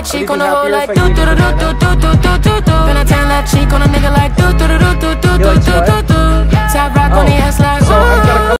cheek on the hole like do do do do do do do do do. Then I turn that cheek on the